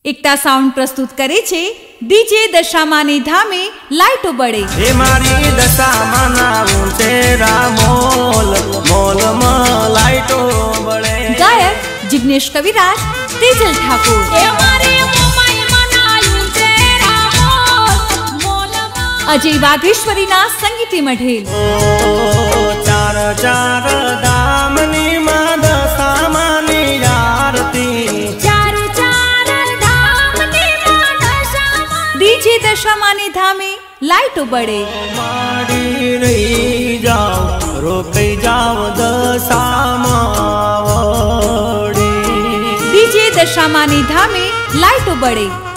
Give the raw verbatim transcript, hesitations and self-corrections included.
एकता sound प्रस्तुत करे छे डीजे दशामानी धामे लाइटो बड़े। हे मारी दशामाना तेरा मोल मोल में लाइटो बड़े। गायक जिग्नेश कविराज, तेजल ठाकुर। हे मारी मोमाई मनायु तेरा मोल मोल में अजय वाघेश्वरी ना संगीते मढेल। ओ चार चार दामनी मां दशामानी आरती। डीजे दशामानी धामे लाइटो बड़े। मारी रही जाओ रोकई जाओ दशामा डीजे दशामानी धामे लाइटो बड़े।